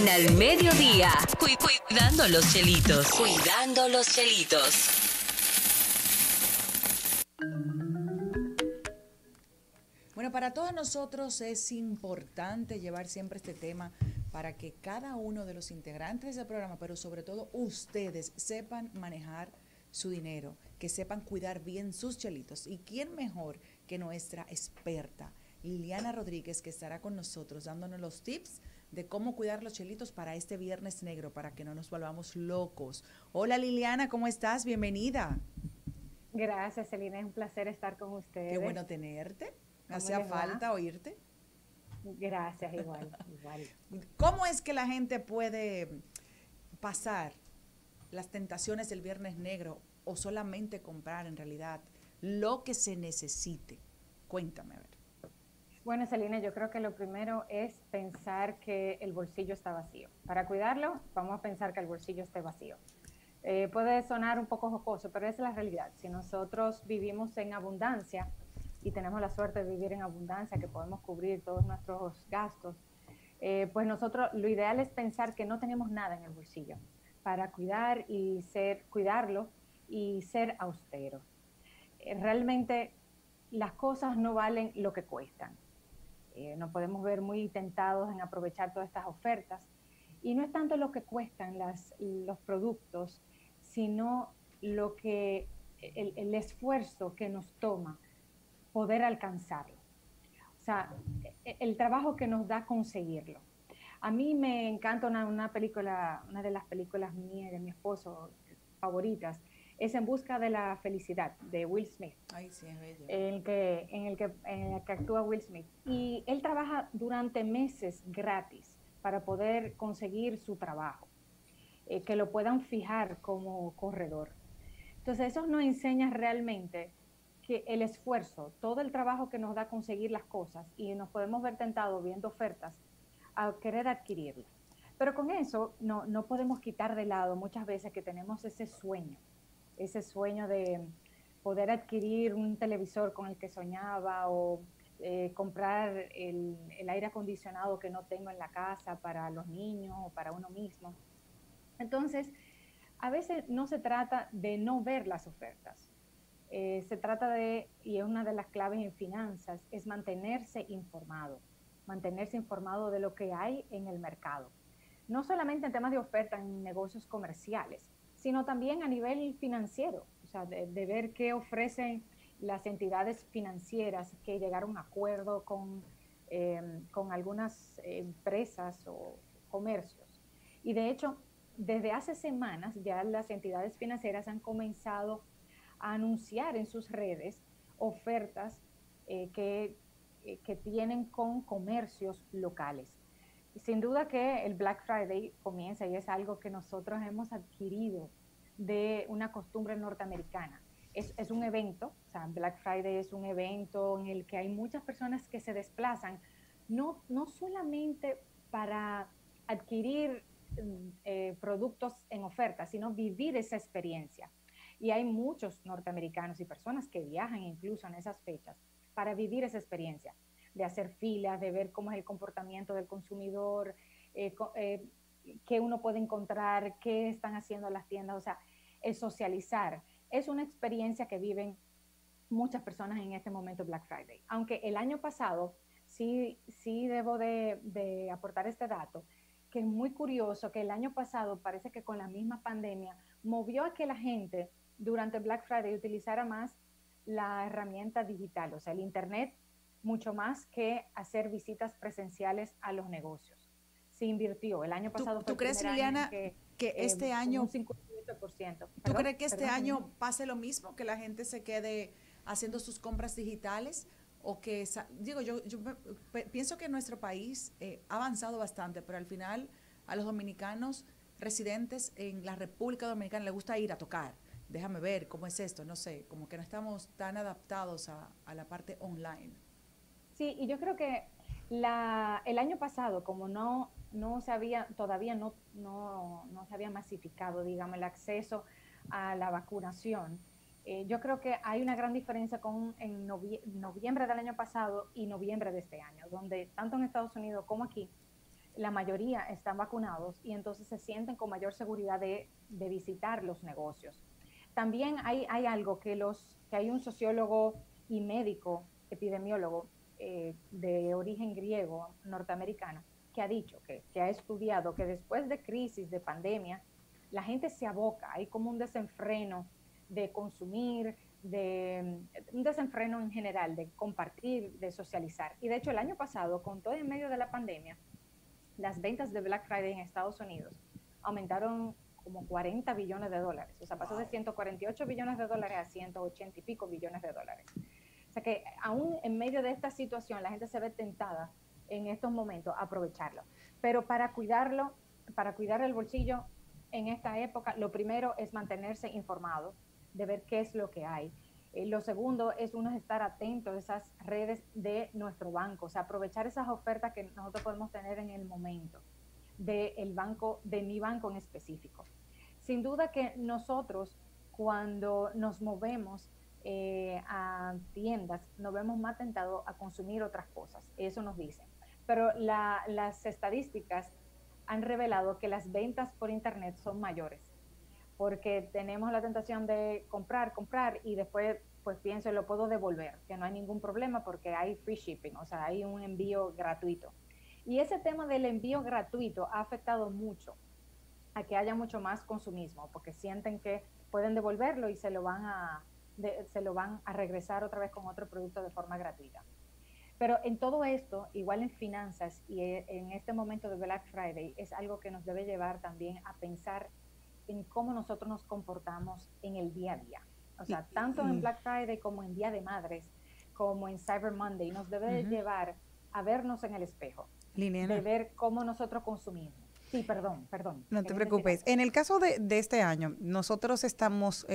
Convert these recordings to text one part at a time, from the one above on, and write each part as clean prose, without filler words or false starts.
En Al Mediodía, cuidando los chelitos. Cuidando los chelitos. Bueno, para todos nosotros es importante llevar siempre este tema para que cada uno de los integrantes del programa, pero sobre todo ustedes, sepan manejar su dinero, que sepan cuidar bien sus chelitos. ¿Y quién mejor que nuestra experta, Liliana Rodríguez, que estará con nosotros dándonos los tips de cómo cuidar los chelitos para este Viernes Negro, para que no nos volvamos locos? Hola Liliana, ¿cómo estás? Bienvenida. Gracias, Celina, es un placer estar con ustedes. Qué bueno tenerte. Me ¿Cómo hacía les va? falta oírte. Gracias, igual. ¿Cómo es que la gente puede pasar las tentaciones del Viernes Negro o solamente comprar en realidad lo que se necesite? Cuéntame, a ver. Bueno, Celina, yo creo que lo primero es pensar que el bolsillo está vacío. Para cuidarlo, vamos a pensar que el bolsillo esté vacío. Puede sonar un poco jocoso, pero esa es la realidad. Si nosotros vivimos en abundancia y tenemos la suerte de vivir en abundancia, que podemos cubrir todos nuestros gastos, pues nosotros lo ideal es pensar que no tenemos nada en el bolsillo para cuidarlo y ser austeros. Realmente las cosas no valen lo que cuestan. Nos podemos ver muy tentados en aprovechar todas estas ofertas. Y no es tanto lo que cuestan los productos, sino el esfuerzo que nos toma poder alcanzarlo. O sea, el trabajo que nos da conseguirlo. A mí me encanta una película, una de las películas mías, de mi esposo, favoritas, es En busca de la felicidad, de Will Smith. Ay, sí, es bello. En el que actúa Will Smith. Y él trabaja durante meses gratis para poder conseguir su trabajo, que lo puedan fijar como corredor. Entonces eso nos enseña realmente que el esfuerzo, todo el trabajo que nos da conseguir las cosas, y nos podemos ver tentados viendo ofertas a querer adquirirlas. Pero con eso no podemos quitar de lado muchas veces que tenemos ese sueño de poder adquirir un televisor con el que soñaba o comprar el aire acondicionado que no tengo en la casa para los niños o para uno mismo. Entonces, a veces no se trata de no ver las ofertas. Se trata de, y es una de las claves en finanzas, es mantenerse informado de lo que hay en el mercado. No solamente en temas de oferta en negocios comerciales, sino también a nivel financiero, o sea, de ver qué ofrecen las entidades financieras que llegaron a acuerdo con algunas empresas o comercios. Y de hecho, desde hace semanas ya las entidades financieras han comenzado a anunciar en sus redes ofertas que tienen con comercios locales. Sin duda que el Black Friday comienza y es algo que nosotros hemos adquirido de una costumbre norteamericana. Es un evento, o sea, Black Friday es un evento en el que hay muchas personas que se desplazan, no solamente para adquirir productos en oferta, sino vivir esa experiencia. Y hay muchos norteamericanos y personas que viajan incluso en esas fechas para vivir esa experiencia, de hacer filas, de ver cómo es el comportamiento del consumidor, qué uno puede encontrar, qué están haciendo las tiendas, o sea, el socializar. Es una experiencia que viven muchas personas en este momento Black Friday. Aunque el año pasado, sí debo de aportar este dato, que es muy curioso que el año pasado parece que con la misma pandemia movió a que la gente durante Black Friday utilizara más la herramienta digital, o sea, el Internet, mucho más que hacer visitas presenciales a los negocios. Se invirtió. El año pasado fue ¿Tú crees, Liliana, que este año... un 58%. ¿Tú crees que este año pase lo mismo, que la gente se quede haciendo sus compras digitales? O que, digo, yo pienso que nuestro país ha avanzado bastante, pero al final a los dominicanos residentes en la República Dominicana les gusta ir a tocar. Déjame ver cómo es esto, no sé, como que no estamos tan adaptados a la parte online. Sí, y yo creo que el año pasado, como no se había, todavía no se había masificado, digamos, el acceso a la vacunación, yo creo que hay una gran diferencia en noviembre del año pasado y noviembre de este año, donde tanto en Estados Unidos como aquí la mayoría están vacunados y entonces se sienten con mayor seguridad de visitar los negocios. También hay algo que hay un sociólogo y médico, epidemiólogo de origen griego, norteamericano, que ha dicho, que ha estudiado que después de crisis, de pandemia, la gente se aboca, hay como un desenfreno de consumir, un desenfreno en general, de compartir, de socializar. Y de hecho el año pasado, con todo en medio de la pandemia, las ventas de Black Friday en Estados Unidos aumentaron como 40 billones de dólares. O sea, pasó de 148 billones de dólares a 180 y pico billones de dólares. O sea que aún en medio de esta situación, la gente se ve tentada en estos momentos a aprovecharlo. Pero para cuidarlo, para cuidar el bolsillo en esta época, lo primero es mantenerse informado, de ver qué es lo que hay. Lo segundo es uno estar atento a esas redes de nuestro banco, o sea, aprovechar esas ofertas que nosotros podemos tener en el momento del banco, de mi banco en específico. Sin duda que nosotros cuando nos movemos a tiendas, nos vemos más tentados a consumir otras cosas, eso nos dicen. Pero las estadísticas han revelado que las ventas por internet son mayores, porque tenemos la tentación de comprar y después pues pienso lo puedo devolver, que no hay ningún problema porque hay free shipping, o sea, hay un envío gratuito. Y ese tema del envío gratuito ha afectado mucho a que haya mucho más consumismo, porque sienten que pueden devolverlo y se lo van a regresar otra vez con otro producto de forma gratuita. Pero en todo esto, igual en finanzas y en este momento de Black Friday, es algo que nos debe llevar también a pensar en cómo nosotros nos comportamos en el día a día. O sea, tanto en Black Friday como en Día de Madres, como en Cyber Monday, nos debe llevar a vernos en el espejo, Liliana, de ver cómo nosotros consumimos. Sí, perdón. No te preocupes. En el caso de este año, nosotros estamos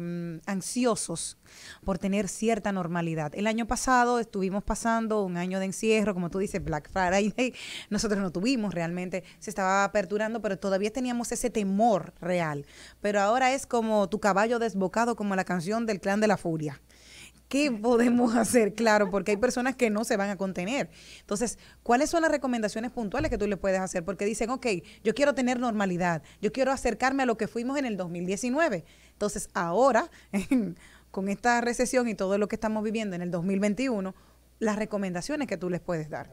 ansiosos por tener cierta normalidad. El año pasado estuvimos pasando un año de encierro, como tú dices, Black Friday. Nosotros no tuvimos realmente, se estaba aperturando, pero todavía teníamos ese temor real. Pero ahora es como tu caballo desbocado, como la canción del Clan de la Furia. ¿Qué podemos hacer? Claro, porque hay personas que no se van a contener. Entonces, ¿cuáles son las recomendaciones puntuales que tú le puedes hacer? Porque dicen, ok, yo quiero tener normalidad, yo quiero acercarme a lo que fuimos en el 2019. Entonces, ahora, con esta recesión y todo lo que estamos viviendo en el 2021, las recomendaciones que tú les puedes dar.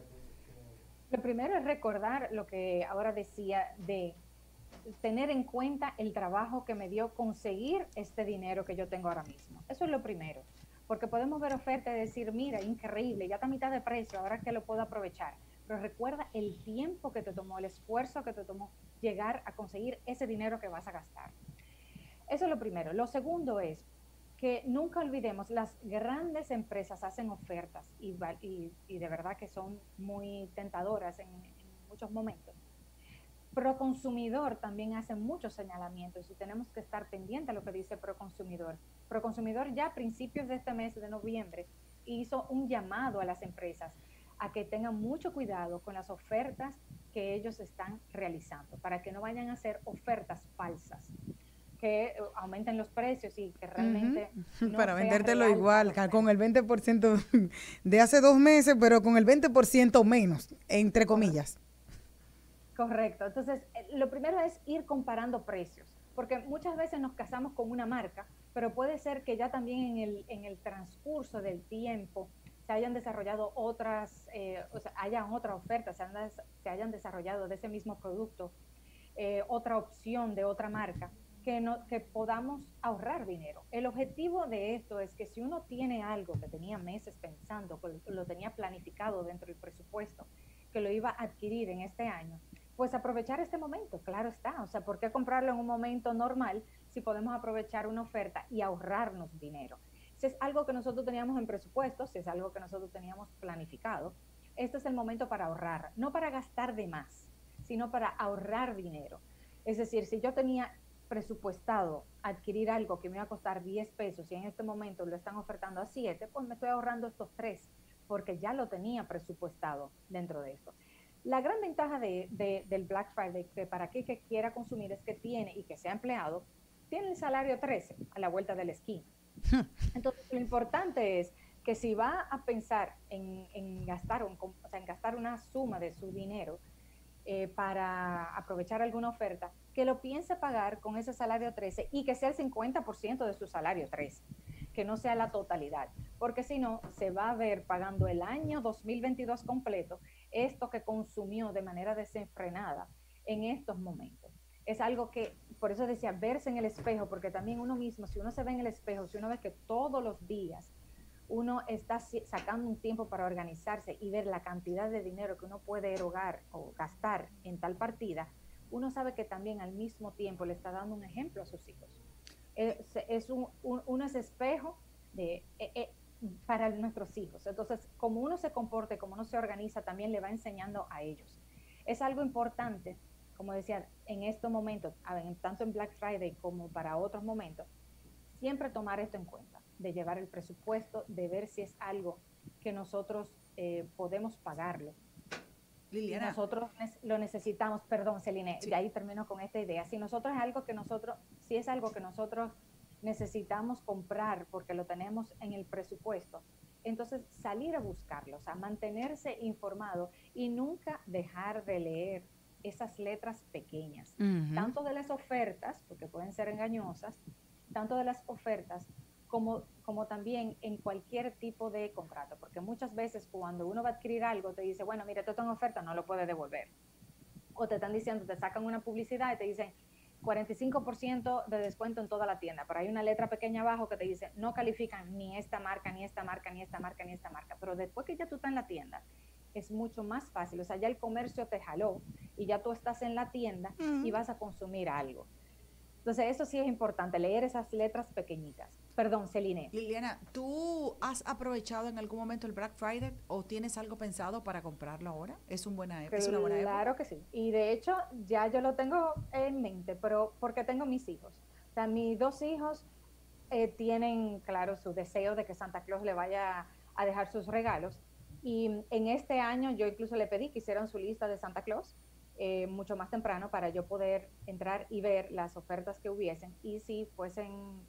Lo primero es recordar lo que ahora decía de tener en cuenta el trabajo que me dio conseguir este dinero que yo tengo ahora mismo. Eso es lo primero. Porque podemos ver ofertas y decir, mira, increíble, ya está a mitad de precio, ahora que lo puedo aprovechar. Pero recuerda el tiempo que te tomó, el esfuerzo que te tomó llegar a conseguir ese dinero que vas a gastar. Eso es lo primero. Lo segundo es que nunca olvidemos, las grandes empresas hacen ofertas y de verdad que son muy tentadoras en muchos momentos. Proconsumidor también hace muchos señalamientos y tenemos que estar pendientes a lo que dice Proconsumidor. Proconsumidor ya a principios de este mes de noviembre hizo un llamado a las empresas a que tengan mucho cuidado con las ofertas que ellos están realizando, para que no vayan a hacer ofertas falsas, que aumenten los precios y que realmente no para vendértelo real igual, con el 20% de hace 2 meses, pero con el 20% menos, entre comillas. Correcto. Entonces, lo primero es ir comparando precios, porque muchas veces nos casamos con una marca, pero puede ser que ya también en el transcurso del tiempo se hayan desarrollado otras, o sea, hayan otras ofertas, se hayan desarrollado de ese mismo producto, otra opción de otra marca, que podamos ahorrar dinero. El objetivo de esto es que si uno tiene algo que tenía meses pensando, que lo tenía planificado dentro del presupuesto, que lo iba a adquirir en este año, pues aprovechar este momento, claro está. O sea, ¿por qué comprarlo en un momento normal si podemos aprovechar una oferta y ahorrarnos dinero? Si es algo que nosotros teníamos en presupuesto, si es algo que nosotros teníamos planificado, este es el momento para ahorrar, no para gastar de más, sino para ahorrar dinero. Es decir, si yo tenía presupuestado adquirir algo que me iba a costar 10 pesos y en este momento lo están ofertando a 7, pues me estoy ahorrando estos 3 porque ya lo tenía presupuestado dentro de esto. La gran ventaja del Black Friday, que para aquel que quiera consumir, es que tiene, y que sea empleado, tiene el salario 13 a la vuelta de la esquina. Entonces, lo importante es que si va a pensar en gastar, o sea, en gastar una suma de su dinero, para aprovechar alguna oferta, que lo piense pagar con ese salario 13 y que sea el 50% de su salario 13, que no sea la totalidad, porque si no, se va a ver pagando el año 2022 completo esto que consumió de manera desenfrenada en estos momentos. Es algo que, por eso decía, verse en el espejo, porque también uno mismo, si uno se ve en el espejo, si uno ve que todos los días uno está sacando un tiempo para organizarse y ver la cantidad de dinero que uno puede erogar o gastar en tal partida, uno sabe que también al mismo tiempo le está dando un ejemplo a sus hijos. Uno es espejo para nuestros hijos. Entonces, como uno se comporte, como uno se organiza, también le va enseñando a ellos. Es algo importante, como decía, en estos momentos, tanto en Black Friday como para otros momentos, siempre tomar esto en cuenta, de llevar el presupuesto, de ver si es algo que nosotros podemos pagarlo. Liliana. Nosotros lo necesitamos, perdón, Celine, sí. De ahí termino con esta idea. Si es algo que nosotros necesitamos comprar porque lo tenemos en el presupuesto, entonces salir a buscarlo, o sea, mantenerse informado y nunca dejar de leer esas letras pequeñas, tanto de las ofertas, porque pueden ser engañosas, tanto de las ofertas como también en cualquier tipo de contrato, porque muchas veces cuando uno va a adquirir algo te dice, bueno, mira, esto está en oferta, no lo puedes devolver. O te están diciendo, te sacan una publicidad y te dicen 45% de descuento en toda la tienda, pero hay una letra pequeña abajo que te dice, no califican ni esta marca, ni esta marca, ni esta marca, ni esta marca, pero después que ya tú estás en la tienda, es mucho más fácil, o sea, ya el comercio te jaló y ya tú estás en la tienda y vas a consumir algo. Entonces, eso sí es importante, leer esas letras pequeñitas. Perdón, Celine. Liliana, ¿tú has aprovechado en algún momento el Black Friday o tienes algo pensado para comprarlo ahora? ¿Es una buena época? Claro que sí. Y de hecho, ya yo lo tengo en mente, pero porque tengo mis hijos. O sea, mis dos hijos tienen, claro, su deseo de que Santa Claus le vaya a dejar sus regalos. Y en este año yo incluso le pedí que hicieran su lista de Santa Claus mucho más temprano para yo poder entrar y ver las ofertas que hubiesen y si fuesen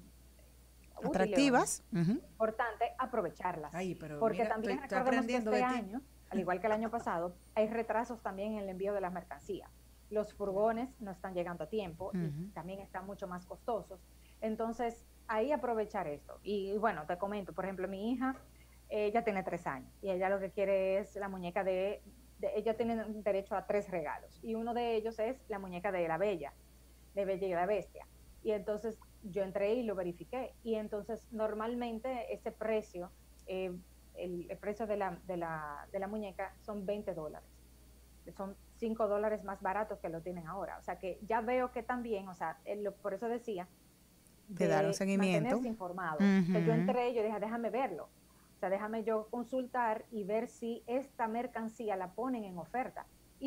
atractivas, importante aprovecharlas. Ay, pero porque mira, también recordemos que este año, al igual que el año pasado, hay retrasos también en el envío de las mercancías. Los furgones no están llegando a tiempo y también están mucho más costosos. Entonces, ahí aprovechar esto. Y bueno, te comento, por ejemplo, mi hija, ella tiene 3 años y ella lo que quiere es la muñeca ella tiene derecho a 3 regalos y uno de ellos es la muñeca de la Bella y la Bestia. Y entonces yo entré y lo verifiqué y entonces normalmente ese precio, el precio de la muñeca son $20. Son $5 más baratos que lo tienen ahora. O sea que ya veo que también, o sea, por eso decía, de dar un seguimiento. Mantenerse informado. Entonces yo entré y yo dije, déjame verlo. O sea, déjame yo consultar y ver si esta mercancía la ponen en oferta. Y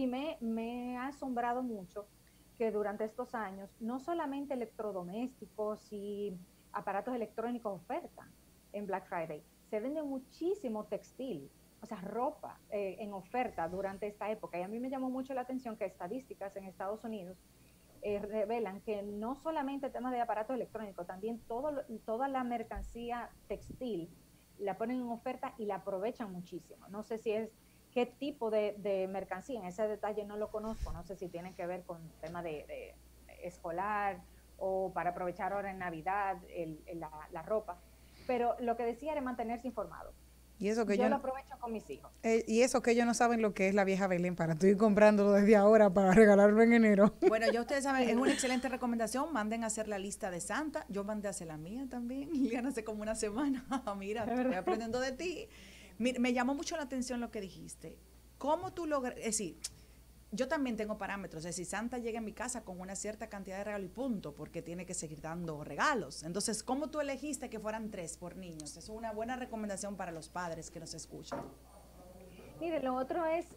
me ha asombrado mucho que durante estos años, no solamente electrodomésticos y aparatos electrónicos ofertan en Black Friday, se vende muchísimo textil, o sea, ropa en oferta durante esta época. Y a mí me llamó mucho la atención que estadísticas en Estados Unidos revelan que no solamente temas de aparatos electrónicos, también toda la mercancía textil la ponen en oferta y la aprovechan muchísimo. No sé si es qué tipo de mercancía, en ese detalle no lo conozco, no sé si tiene que ver con tema de escolar o para aprovechar ahora en Navidad la ropa, pero lo que decía era mantenerse informado. Y eso que yo lo aprovecho con mis hijos. Y eso que ellos no saben lo que es la vieja Belén para tú ir comprándolo desde ahora para regalarlo en enero. Bueno, ya ustedes saben, es una excelente recomendación. Manden a hacer la lista de Santa. Yo mandé a hacer la mía también. Liliana, hace como una semana. Mira, estoy aprendiendo de ti. Mira, me llamó mucho la atención lo que dijiste. ¿Cómo tú logras? Es decir, yo también tengo parámetros. Es decir, Santa llega a mi casa con una cierta cantidad de regalos y punto, porque tiene que seguir dando regalos. Entonces, ¿cómo tú elegiste que fueran 3 por niños? Eso es una buena recomendación para los padres que nos escuchan. Mire, lo otro es,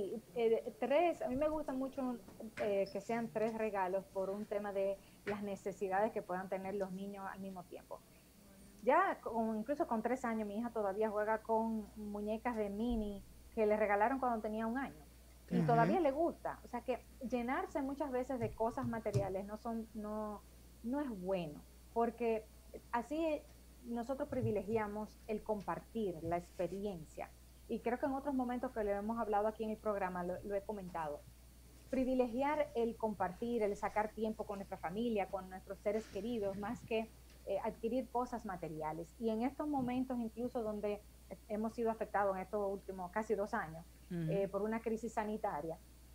3, a mí me gusta mucho que sean 3 regalos por un tema de las necesidades que puedan tener los niños al mismo tiempo. Ya, incluso con 3 años, mi hija todavía juega con muñecas de Minnie que le regalaron cuando tenía 1 año. Y todavía le gusta. O sea que llenarse muchas veces de cosas materiales no es bueno, porque así nosotros privilegiamos el compartir, la experiencia. Y creo que en otros momentos que lo hemos hablado aquí en el programa, lo he comentado. privilegiar el compartir, el sacar tiempo con nuestra familia, con nuestros seres queridos, más que adquirir cosas materiales. Y en estos momentos incluso donde hemos sido afectados en estos últimos casi 2 años por una crisis sanitaria,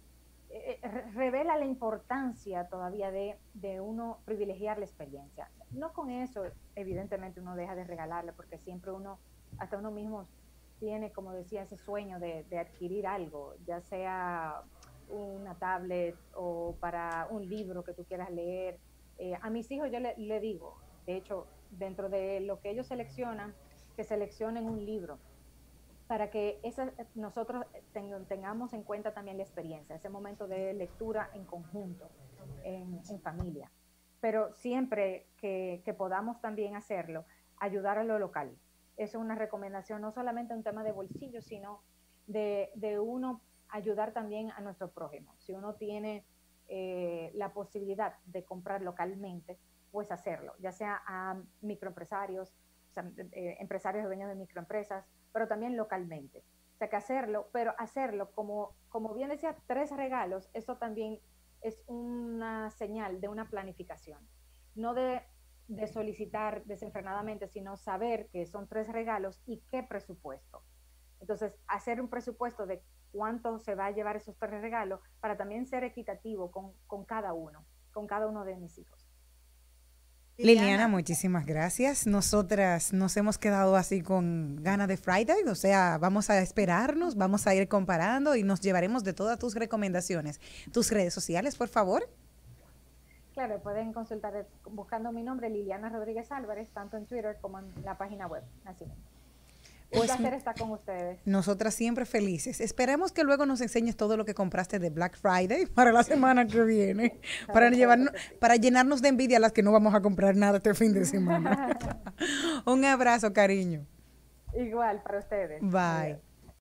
revela la importancia todavía de uno privilegiar la experiencia. No con eso, evidentemente, uno deja de regalarle, porque siempre uno, hasta uno mismo, tiene, como decía, ese sueño de adquirir algo, ya sea una tablet o para un libro que tú quieras leer. A mis hijos yo le digo, de hecho, dentro de lo que ellos seleccionan, que seleccionen un libro, para que nosotros tengamos en cuenta también la experiencia, ese momento de lectura en conjunto, en familia. Pero siempre que podamos también hacerlo, ayudar a lo local. Eso es una recomendación, no solamente un tema de bolsillo, sino de uno ayudar también a nuestro prójimo. Si uno tiene la posibilidad de comprar localmente, pues hacerlo, ya sea a microempresarios, o sea, empresarios dueños de microempresas, pero también localmente. O sea, que hacerlo, pero hacerlo como bien decía, 3 regalos, eso también es una señal de una planificación. No de solicitar desenfrenadamente, sino saber que son 3 regalos y qué presupuesto. Entonces, hacer un presupuesto de cuánto se va a llevar esos 3 regalos para también ser equitativo con cada uno de mis hijos. Liliana, muchísimas gracias. Nosotras nos hemos quedado así con ganas de Friday, o sea, vamos a esperarnos, vamos a ir comparando y nos llevaremos de todas tus recomendaciones. Tus redes sociales, por favor. Claro, pueden consultar buscando mi nombre, Liliana Rodríguez Álvarez, tanto en Twitter como en la página web. Así mismo. Un placer estar con ustedes. Nosotras siempre felices. Esperemos que luego nos enseñes todo lo que compraste de Black Friday para la semana que viene, para llenarnos de envidia a las que no vamos a comprar nada este fin de semana. Un abrazo, cariño. Igual para ustedes. Bye. Adiós.